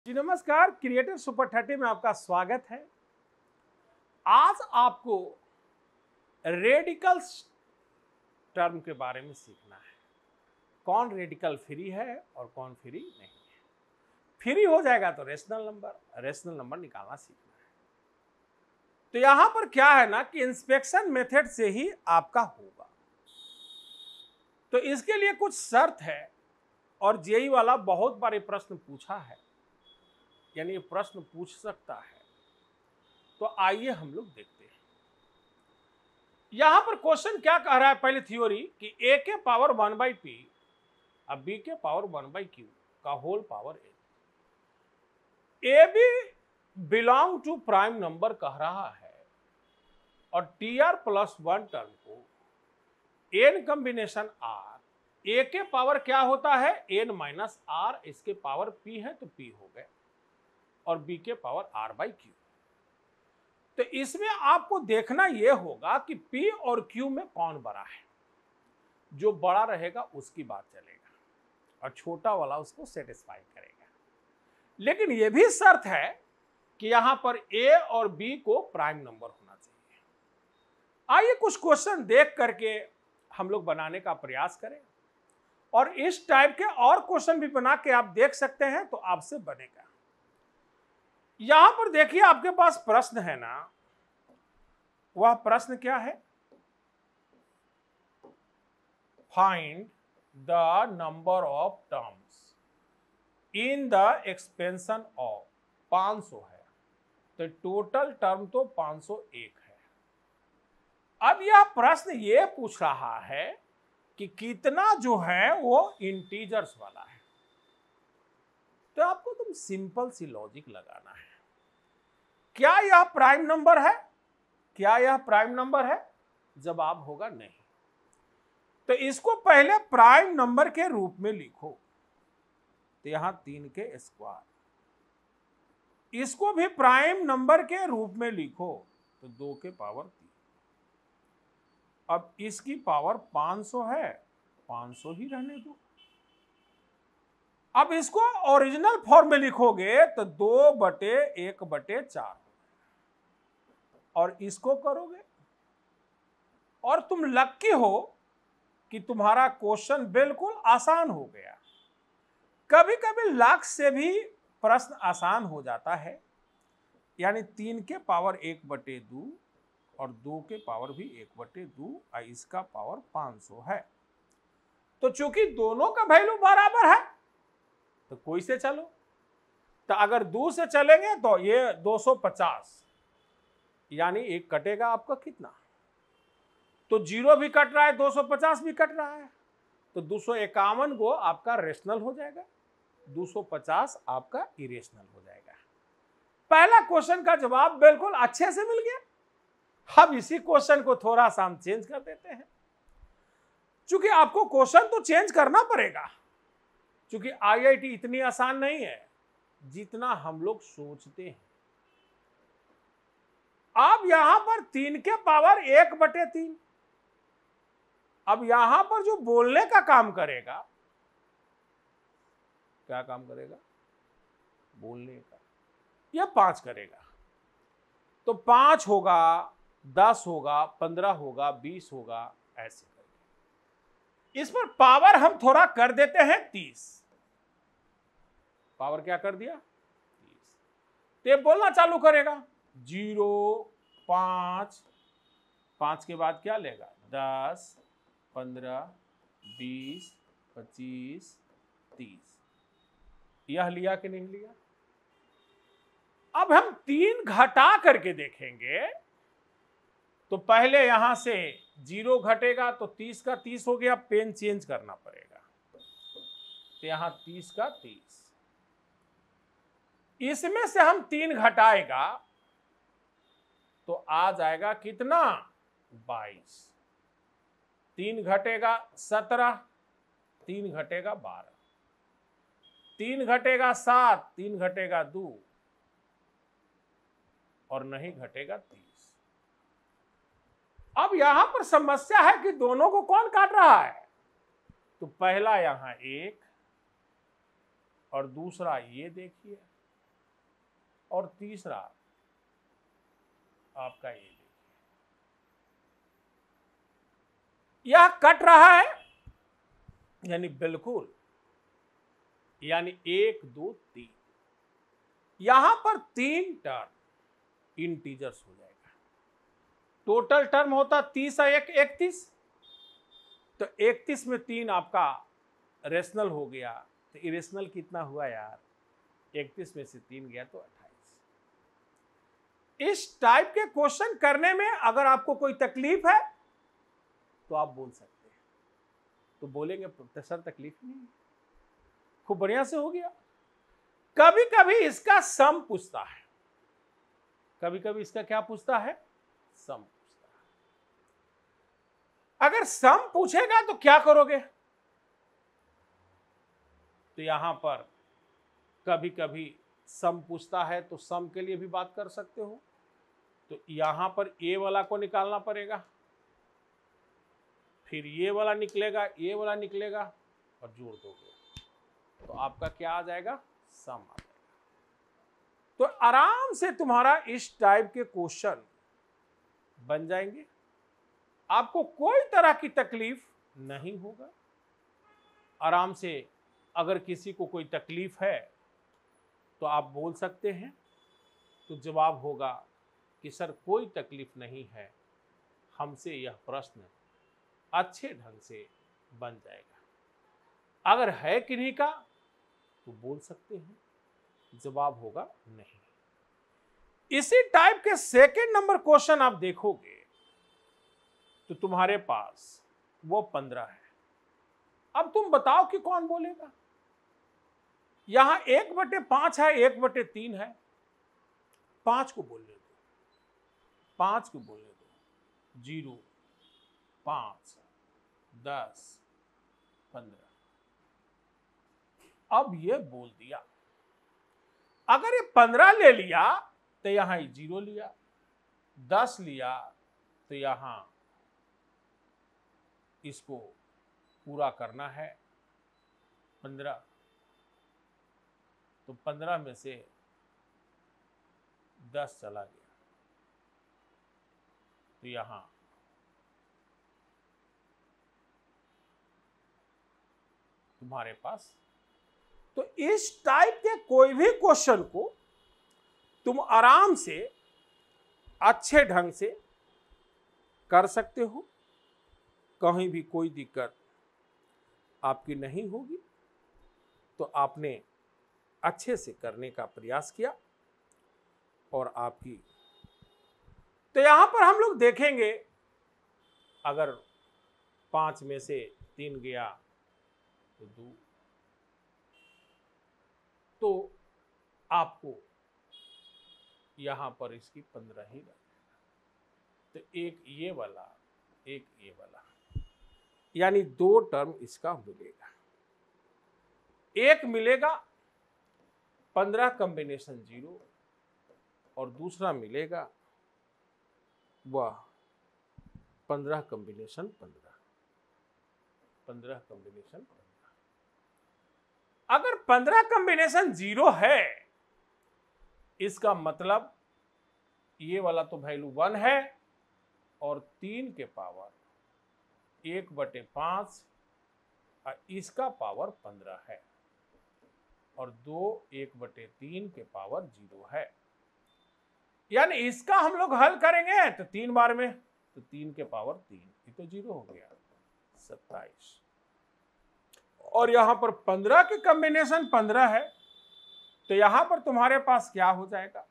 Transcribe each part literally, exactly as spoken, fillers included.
जी नमस्कार, creative super thirty में आपका स्वागत है। आज आपको रेडिकल्स टर्म के बारे में सीखना है। कौन रेडिकल फ्री है और कौन फ्री नहीं है। फ्री हो जाएगा तो रेशनल नंबर, रेशनल नंबर निकालना सीखना है। तो यहां पर क्या है ना कि इंस्पेक्शन मेथड से ही आपका होगा। तो इसके लिए कुछ शर्त है और जेई वाला बहुत बार ये प्रश्न पूछा है, यानी ये प्रश्न पूछ सकता है। तो आइए हम लोग देखते हैं यहां पर क्वेश्चन क्या कह रहा है। पहले थ्योरी कि a के पावर वन बाई पी अब b के पावर वन बाई क्यू का whole power n। A B belong to prime number कह रहा है और T R plus one term को n कॉम्बिनेशन r, a के पावर क्या होता है n माइनस r, इसके पावर p है तो p हो गए और b के पावर r बाई क्यू। तो इसमें आपको देखना यह होगा कि p और q में कौन बड़ा है। जो बड़ा रहेगा उसकी बात चलेगा और छोटा वाला उसको सेटिस्फाई करेगा। लेकिन यह भी शर्त है कि यहां पर a और b को प्राइम नंबर होना चाहिए। आइए कुछ क्वेश्चन देख करके हम लोग बनाने का प्रयास करें और इस टाइप के और क्वेश्चन भी बना के आप देख सकते हैं तो आपसे बनेगा। यहां पर देखिए आपके पास प्रश्न है ना, वह प्रश्न क्या है, find the number of terms in the expansion of पाँच सौ है तो टोटल टर्म तो पाँच सौ एक है। अब यह प्रश्न यह पूछ रहा है कि कितना जो है वो इंटीजर्स वाला है। तो आपको तुम सिंपल सी लॉजिक लगाना है। क्या यह प्राइम नंबर है? क्या यह प्राइम नंबर है? जवाब होगा नहीं। तो इसको पहले प्राइम नंबर के रूप में लिखो तो यहां तीन के स्क्वायर, इसको भी प्राइम नंबर के रूप में लिखो तो दो के पावर तीन। अब इसकी पावर पाँच सौ है, पाँच सौ ही रहने दो। अब इसको ओरिजिनल फॉर्म में लिखोगे तो दो बटे एक बटे चार और इसको करोगे और तुम लक्की हो कि तुम्हारा क्वेश्चन बिल्कुल आसान हो गया। कभी कभी लाख से भी प्रश्न आसान हो जाता है, यानी तीन के पावर एक बटे दो और दो के पावर भी एक बटे दो और इसका पावर पाँच सौ है। तो चूंकि दोनों का वैल्यू बराबर है तो कोई से चलो। तो अगर दो से चलेंगे तो ये दो सौ पचास, यानी एक कटेगा आपका कितना, तो जीरो भी कट रहा है, दो सौ पचास भी कट रहा है, तो दो सौ इक्यावन को आपका रेशनल हो जाएगा, दो सौ पचास आपका इरेशनल हो जाएगा। पहला क्वेश्चन का जवाब बिल्कुल अच्छे से मिल गया। अब इसी क्वेश्चन को थोड़ा सा हम चेंज कर देते हैं, क्योंकि आपको क्वेश्चन तो चेंज करना पड़ेगा, क्योंकि आईआईटी इतनी आसान नहीं है जितना हम लोग सोचते हैं। अब यहां पर तीन के पावर एक बटे तीन, अब यहां पर जो बोलने का काम करेगा, क्या काम करेगा, बोलने का, यह पांच करेगा। तो पांच होगा, दस होगा, पंद्रह होगा, बीस होगा, ऐसे करके। इस पर पावर हम थोड़ा कर देते हैं तीस। पावर क्या कर दिया, तीस। तो ये बोलना चालू करेगा जीरो, पांच, पांच के बाद क्या लेगा, दस, पंद्रह, बीस, पच्चीस, तीस। यह लिया कि नहीं लिया। अब हम तीन घटा करके देखेंगे तो पहले यहां से जीरो घटेगा तो तीस का तीस हो गया, पेन चेंज करना पड़ेगा, तो यहां तीस का तीस। इसमें से हम तीन घटाएगा तो आ जाएगा कितना, बाईस। तीन घटेगा सत्रह, तीन घटेगा बारह, तीन घटेगा सात, तीन घटेगा दो और नहीं घटेगा तीस। अब यहां पर समस्या है कि दोनों को कौन काट रहा है। तो पहला यहां एक और दूसरा ये देखिए और तीसरा आपका ये देखिए, यह कट रहा है यानी बिल्कुल, यानी एक दो तीन, यहां पर तीन टर्म इंटीजर्स हो जाएगा। टोटल टर्म होता तीस है एक इकतीस, तो इकतीस में तीन आपका रेशनल हो गया, तो इरेशनल कितना हुआ यार, इकतीस में से तीन गया तो अट्ठाईस। इस टाइप के क्वेश्चन करने में अगर आपको कोई तकलीफ है तो आप बोल सकते हैं, तो बोलेंगे प्रोफेसर तकलीफ नहीं, खूब बढ़िया से हो गया। कभी कभी इसका सम पूछता है, कभी कभी इसका क्या पूछता है, सम पूछता है। अगर सम पूछेगा तो क्या करोगे, तो यहां पर कभी कभी सम पूछता है तो सम के लिए भी बात कर सकते हो, तो यहां पर ए वाला को निकालना पड़ेगा, फिर ये वाला निकलेगा, ये वाला निकलेगा और जोड़ दोगे तो आपका क्या आ जाएगा, सम आ जाएगा। तो आराम से तुम्हारा इस टाइप के क्वेश्चन बन जाएंगे, आपको कोई तरह की तकलीफ नहीं होगा। आराम से अगर किसी को कोई तकलीफ है तो आप बोल सकते हैं, तो जवाब होगा कि सर कोई तकलीफ नहीं है, हमसे यह प्रश्न अच्छे ढंग से बन जाएगा। अगर है किन्हीं का तो बोल सकते हैं, जवाब होगा नहीं। इसी टाइप के सेकंड नंबर क्वेश्चन आप देखोगे तो तुम्हारे पास वो पंद्रह है। अब तुम बताओ कि कौन बोलेगा। यहां एक बटे पांच है, एक बटे तीन है, पांच को बोलने दो, पांच को बोलने दो, जीरो, पांच, दस, पंद्रह। अब ये बोल दिया, अगर ये पंद्रह ले लिया तो यहां जीरो लिया, दस लिया तो यहां इसको पूरा करना है पंद्रह, तो पंद्रह में से दस चला गया तो यहां तुम्हारे पास। तो इस टाइप के कोई भी क्वेश्चन को तुम आराम से अच्छे ढंग से कर सकते हो, कहीं भी कोई दिक्कत आपकी नहीं होगी। तो आपने अच्छे से करने का प्रयास किया और आपकी, तो यहां पर हम लोग देखेंगे, अगर पांच में से तीन गया तो दो, तो आपको यहां पर इसकी पंद्रह ही लगेगा, तो एक ये वाला, एक ये वाला, यानी दो टर्म इसका मिलेगा। एक मिलेगा पंद्रह कॉम्बिनेशन जीरो और दूसरा मिलेगा वह पंद्रह कॉम्बिनेशन पंद्रह, पंद्रह कॉम्बिनेशन पंद्रह। अगर पंद्रह कॉम्बिनेशन जीरो है, इसका मतलब ये वाला तो वैल्यू वन है और तीन के पावर एक बटे पांच और इसका पावर पंद्रह है, और दो एक बटे तीन के पावर जीरो है। यानी इसका हम लोग हल करेंगे तो तीन बार में, तो तीन के पावर तीन, ये तो जीरो हो गया, सत्ताईस। और यहां पर पंद्रह के कॉम्बिनेशन पंद्रह है, तो यहां पर तुम्हारे पास क्या हो जाएगा,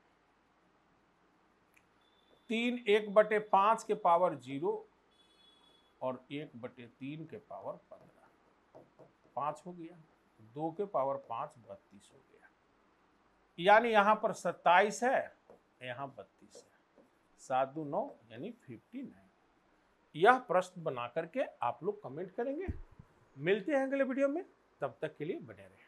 तीन एक बटे पांच के पावर जीरो और एक बटे तीन के पावर पंद्रह, पांच हो गया, दो के पावर पांच, बत्तीस हो गया। यानी यहां पर सत्ताईस है, यहां बत्तीस है, सात दो नौ यानी फिफ्टी नाइन। यह प्रश्न बना करके आप लोग कमेंट करेंगे। मिलते हैं अगले वीडियो में, तब तक के लिए बने रहें।